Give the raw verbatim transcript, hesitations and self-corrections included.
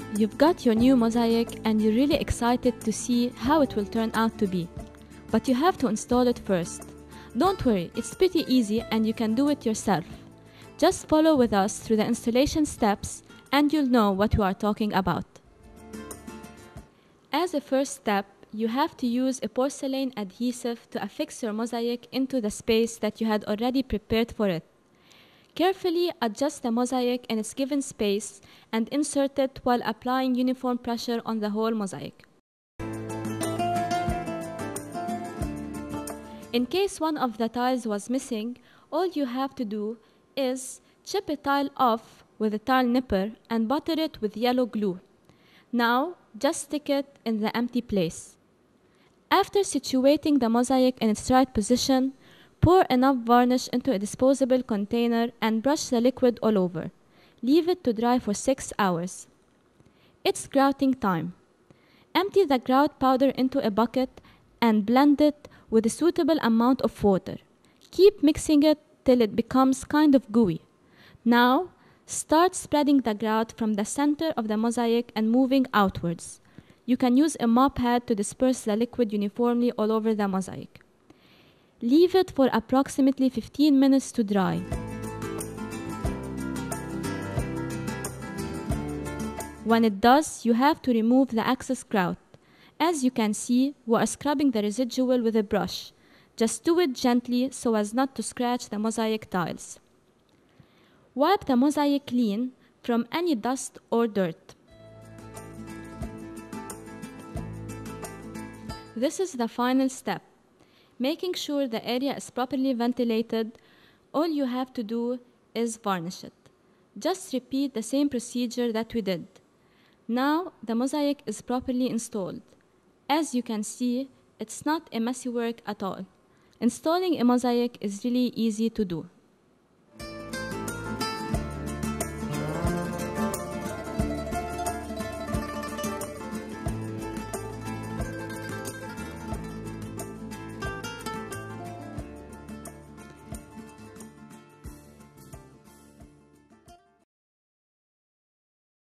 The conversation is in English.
You've got your new mosaic and you're really excited to see how it will turn out to be. But you have to install it first. Don't worry, it's pretty easy and you can do it yourself. Just follow with us through the installation steps and you'll know what we are talking about. As a first step, you have to use a porcelain adhesive to affix your mosaic into the space that you had already prepared for it. Carefully adjust the mosaic in its given space and insert it while applying uniform pressure on the whole mosaic. In case one of the tiles was missing, all you have to do is chip a tile off with a tile nipper and butter it with yellow glue. Now, just stick it in the empty place. After situating the mosaic in its right position, pour enough varnish into a disposable container and brush the liquid all over. Leave it to dry for six hours. It's grouting time. Empty the grout powder into a bucket and blend it with a suitable amount of water. Keep mixing it till it becomes kind of gooey. Now, start spreading the grout from the center of the mosaic and moving outwards. You can use a mop pad to disperse the liquid uniformly all over the mosaic. Leave it for approximately fifteen minutes to dry. When it does, you have to remove the excess grout. As you can see, we are scrubbing the residual with a brush. Just do it gently so as not to scratch the mosaic tiles. Wipe the mosaic clean from any dust or dirt. This is the final step. Making sure the area is properly ventilated, all you have to do is varnish it. Just repeat the same procedure that we did. Now the mosaic is properly installed. As you can see, it's not a messy work at all. Installing a mosaic is really easy to do.